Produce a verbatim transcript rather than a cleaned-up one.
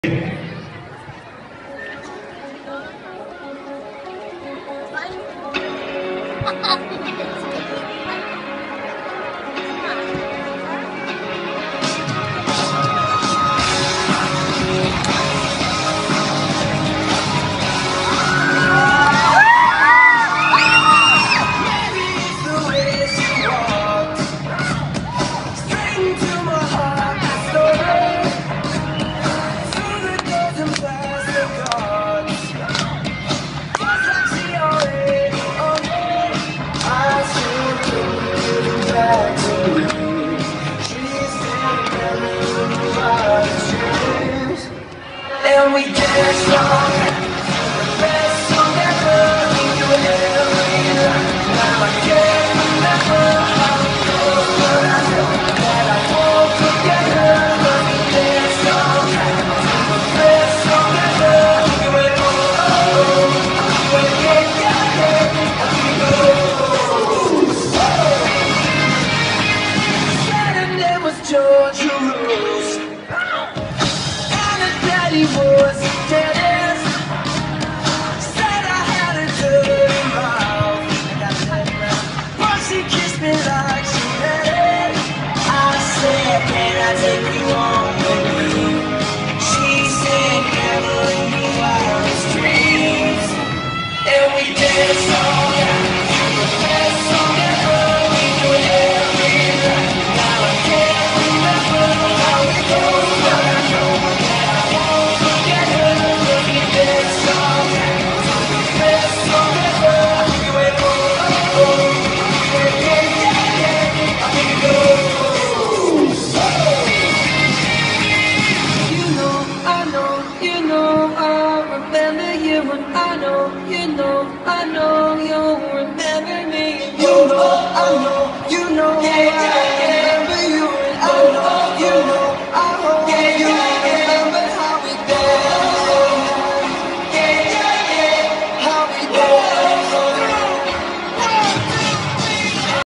And we dance on the best song ever. We do every night. Now I can't remember how it goes, but I know that I won't forget her. But we dance on the best song ever. We went oh oh oh, we went yeah yeah yeah, and we go oh. Said her name was Georgia Rose. He was a dentist. Said I had a dirty mouth, but she kissed me like she meant it. I said, can I take you home with me? She said, never in your wildest dreams. And we danced all night, the best song ever. We do it every night. Now I can't remember how it goes, but I know that I won't forget her. But we danced all night, the best song ever. We went oh oh oh, we went yeah yeah yeah, I think it goes oh. You know, I know, you know, I remember you, and I know, you know, I know you'll remember me. You know, I know, you know, I